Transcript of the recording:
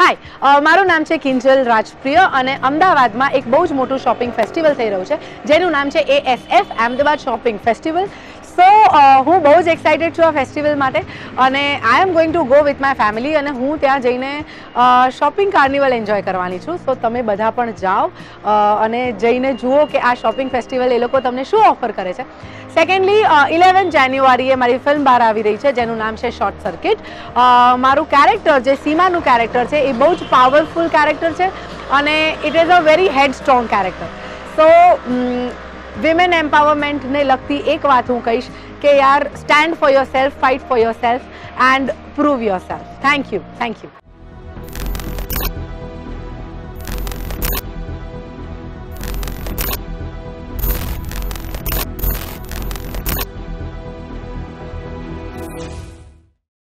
હાય, મારું નામ છે કિંજલ રાજપ્રિય અને અમદાવાદમાં એક બહુ જ મોટું શોપિંગ ફેસ્ટિવલ થઈ રહ્યું છે જેનું નામ છે ASF Ahmedabad shopping festival. So હું બહુ જ એક્સાઇટેડ છું આ ફેસ્ટિવલ માટે અને I am going to go with my family અને હું ત્યાં જઈને શોપિંગ કાર્નિવલ એન્જોય કરવાની છું. સો તમે બધા પણ જાઓ અને જઈને જુઓ કે આ શોપિંગ ફેસ્ટિવલ એ લોકો તમને શું ઓફર કરે છે. સેકન્ડલી 11 જાન્યુઆરીએ મારી ફિલ્મ બહાર આવી રહી છે જેનું નામ છે શોર્ટ સર્કિટ. મારું કેરેક્ટર જે સીમાનું કેરેક્ટર છે એ બહુ જ પાવરફુલ કેરેક્ટર છે અને it is a very head strong character. So women એમ્પાવરમેન્ટને લગતી એક વાત હું કહીશ કે યાર, stand for yourself, fight for yourself and prove yourself. Thank you. Thank you.